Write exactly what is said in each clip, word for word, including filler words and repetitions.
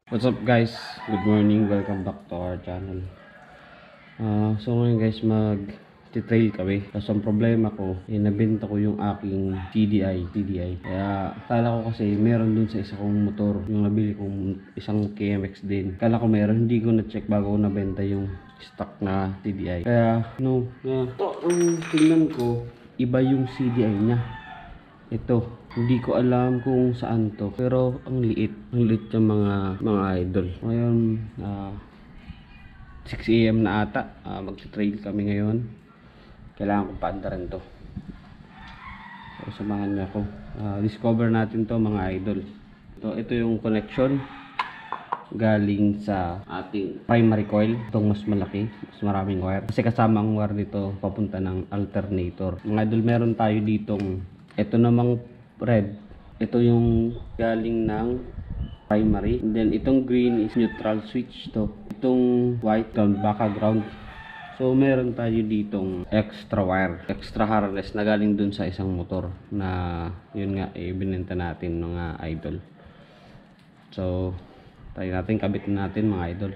What's up guys? Good morning. Welcome back to our channel. Uh, so ngayon guys mag trail kami. Kasi ang problema ko, eh, nabenta ko yung aking C D I. C D I. Kaya kala ko kasi meron dun sa isa kong motor. Yung nabili kong isang K M X din. Kala ko meron. Hindi ko na-check bago ko nabenta yung stock na C D I. Kaya no, uh, to, ang tingnan ko, iba yung C D I niya. Ito. Hindi ko alam kung saan to, pero ang liit, ang liit yung mga mga idol. Ngayon, uh, six A M na ata, uh, magti-trail kami ngayon. Kailangan kong paandaran to. So, samahan niyo ako. Uh, discover natin to mga idol. So, ito yung connection galing sa ating primary coil. Itong mas malaki, mas maraming wire. Kasi kasama ang wire dito papunta ng alternator. Mga idol, meron tayo ditong ito namang red, ito yung galing ng primary, and then itong green is neutral switch to, itong white ground, baka ground. So meron tayo ditong extra wire, extra harness na galing dun sa isang motor na yun nga eh, binenta natin mga idol. So tayo natin, kabit natin mga idol.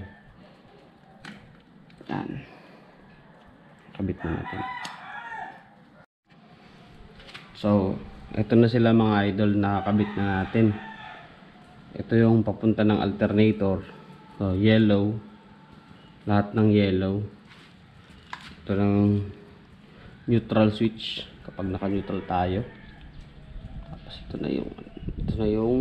Yan, kabit na natin. So ito na sila mga idol, nakakabit na natin. Ito yung papunta ng alternator. So, yellow. Lahat ng yellow. Ito ng neutral switch kapag naka-neutral tayo. Tapos ito na yung ito na yung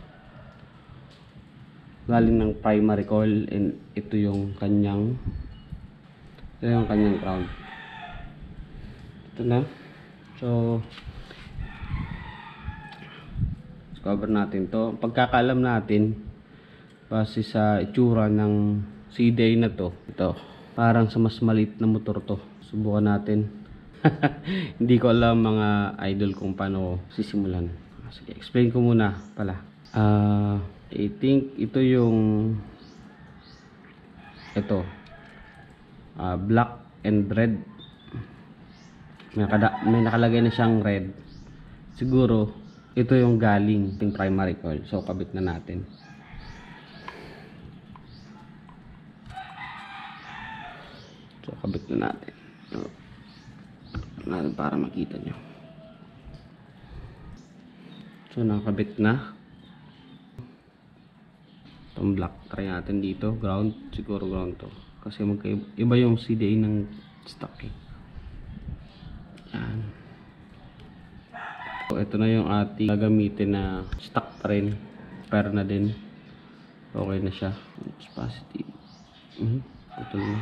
galing ng primary coil, and ito yung kanyang ito yung kanyang ground. Ito na. So cover natin to. Pagkakalam natin base sa itsura ng C D I na to, ito parang sa mas maliit na motor to. Subukan natin. Hindi ko alam mga idol kung paano sisimulan. Sige, explain ko muna pala. uh, I think ito yung ito uh, black and red. May, nakada, may nakalagay na siyang red. Siguro ito yung galing yung primary coil. So kabit na natin. So kabit na natin. So, natin para makita nyo. So nakabit na. Itong black, try natin dito. Ground, siguro ground to. Kasi magkaiba yung C D I ng stock eh. Yan. So, ito na yung ating gagamitin na stock pa rin. Pero na din. Okay na siya. It's positive. Mm-hmm. Ito na.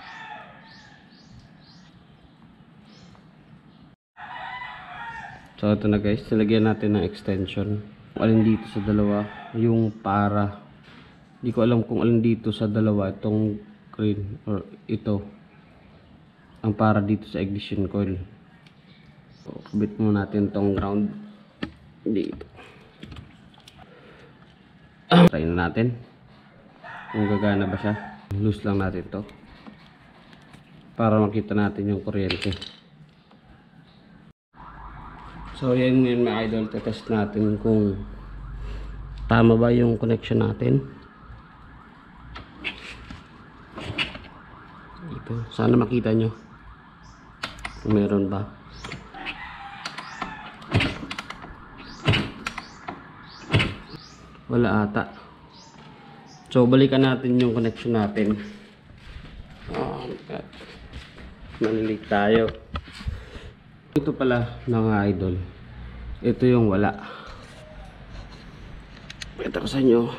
So ito na guys. Nilagyan natin ng extension. Kung alin dito sa dalawa. Yung para. Hindi ko alam kung alin dito sa dalawa. Itong green or ito. Ang para dito sa ignition coil. So, kabit mo natin tong ground dito. Try na natin kung gagana ba siya. Loose lang natin to para makita natin yung kuryente. So yan yun mga idol, tetest natin kung tama ba yung connection natin. Ito, sana makita nyo kung meron ba. Wala ata. So balikan natin yung connection natin. Oh my god, malilig tayo. Ito pala mga idol, ito yung wala. Ito ko sa inyo.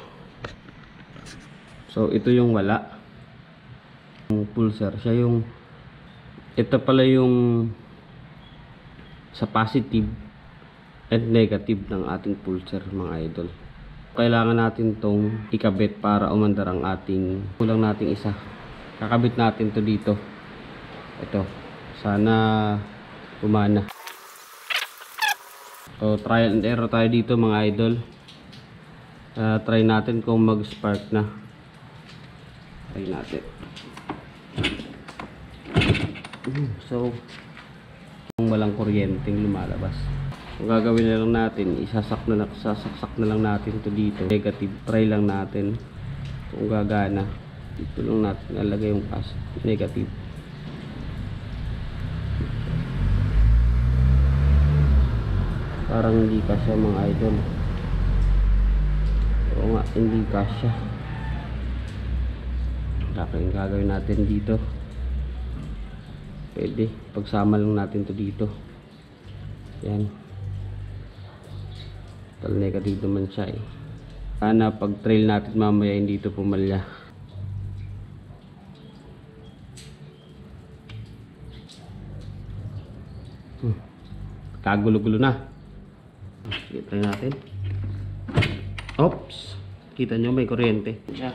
So ito yung wala. Yung pulser, siya yung ito pala yung sa positive and negative ng ating pulser mga idol. Kailangan natin tong ikabit para umandar ang ating kulang nating isa. Kakabit natin to dito. Ito. Sana umana. So trial and error tayo dito mga idol. Uh, try natin kung mag-spark na. Try natin. So kung walang kuryenteng lumalabas. Ang gagawin na lang natin, isasak na, sasaksak na lang natin to dito. Negative, try lang natin kung gagana. Dito lang natin nalagay yung negative. Parang hindi kasya mga idol. Oo nga, hindi kasya. Kaya yung gagawin natin dito, pwede pagsama lang natin to dito. Yan, tal negative naman siya eh. Sana pag trail natin mamaya hindi ito pumalya. hmm. Kagulo-gulo na. Sige, try natin. Oops, kita nyo may kuryente. Yeah.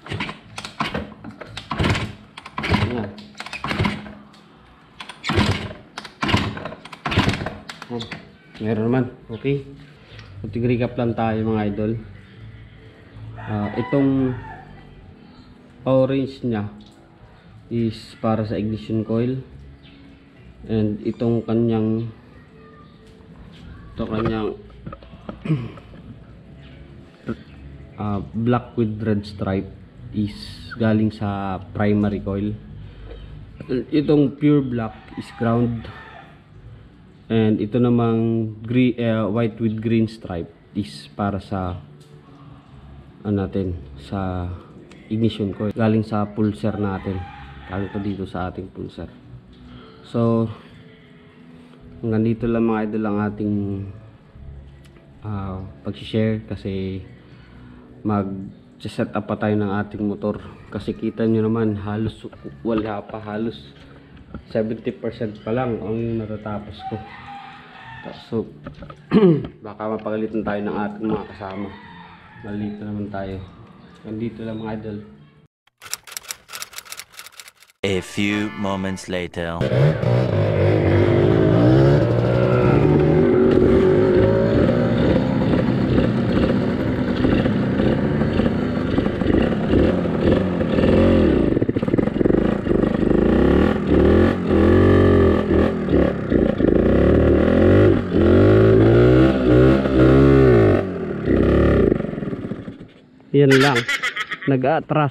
Yan. Oh, meron naman. Okay, mag-recap lang tayo mga idol. Uh, itong orange nya is para sa ignition coil, and itong kanyang ito kanyang uh, black with red stripe is galing sa primary coil. Itong pure black is ground, and ito namang green, uh, white with green stripe is para sa ano natin, sa ignition coil, galing sa pulser natin. Galing to dito sa ating pulser. So hanggang dito lang mga idol ang ating uh, pag-share, kasi mag set up pa tayo ng ating motor. Kasi kita nyo naman halos wala pa, halos seventy percent pa lang ang natatapos ko. So baka mapagalitan tayo ng ating mga kasama. Malito naman tayo. Nandito lang mga idol. A few moments later. Yan lang, nag-atras.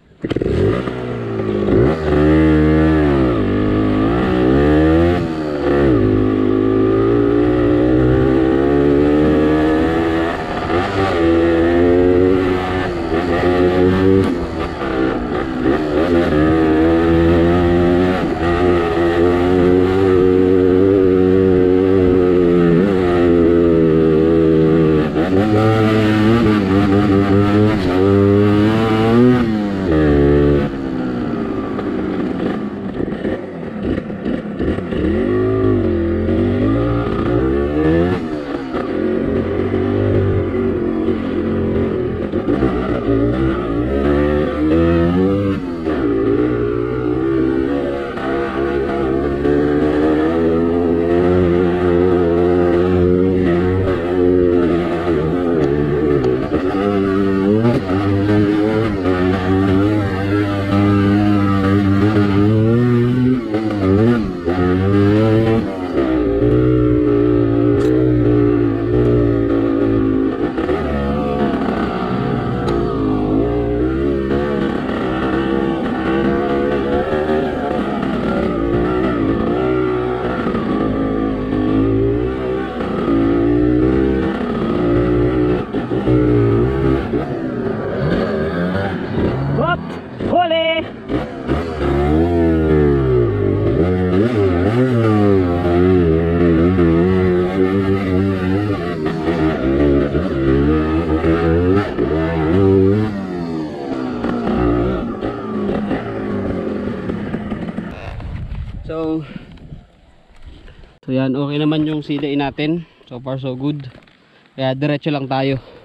So, so yan, okay naman yung C D I natin. So far so good. Kaya diretso lang tayo.